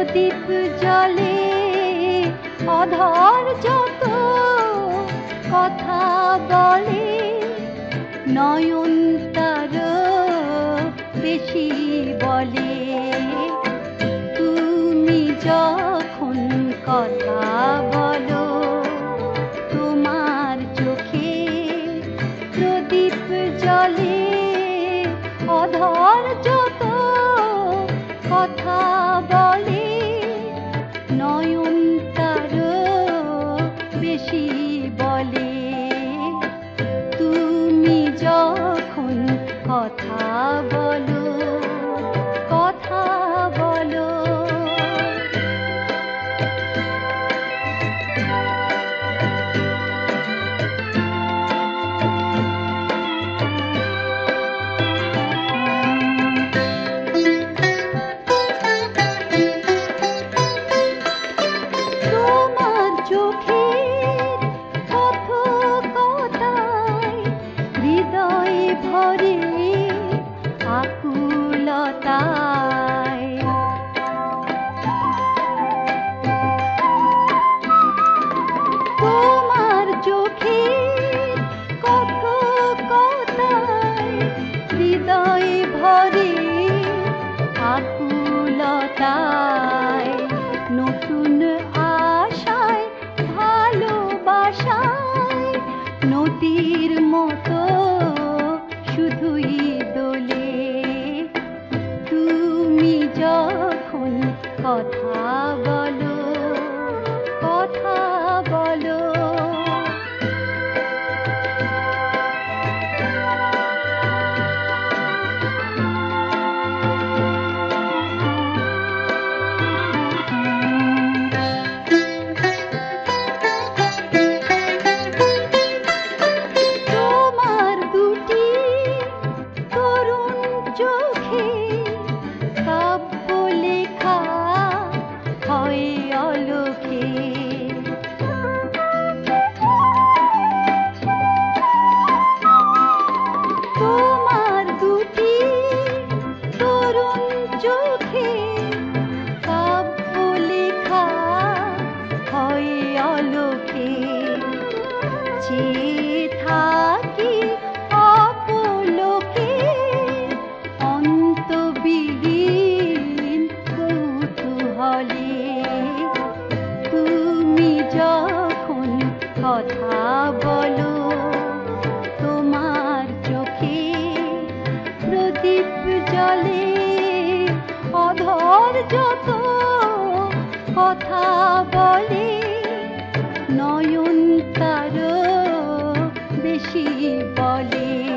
প্রদীপ জলে অধর যত কথা বলে, নয়ন তার বেশি বলে। তুমি যখন কথা বলো, তোমার চোখে প্রদীপ জলে অধর যত কথা বলে, নয়ন তার বেশি বলে। তুমি যখন কথা বলো, কথা বলো। তোমার চোখে কত কথায় হৃদয় ভরে আকুলতায়, নতুন আশায় ভালোবাসায় নদীর মতো শুধুই দোলে। তুমি যখন কথা বলো, কথা বলো। তোমার দুটি করুণ চোখে কাব্য লেখা হয় অলোকে। তোমার দুটি করুণ চোখে কাব্য লেখা হয় অলোকে। চেয়ে থাকি অপলোকে অন্তবিহীন কৌতূহলে। তুমি যখন কথা বলো, তোমার চোখে প্রদীপ জলে অধর যত কথা বলে, নয়ন তার বেশি বলে।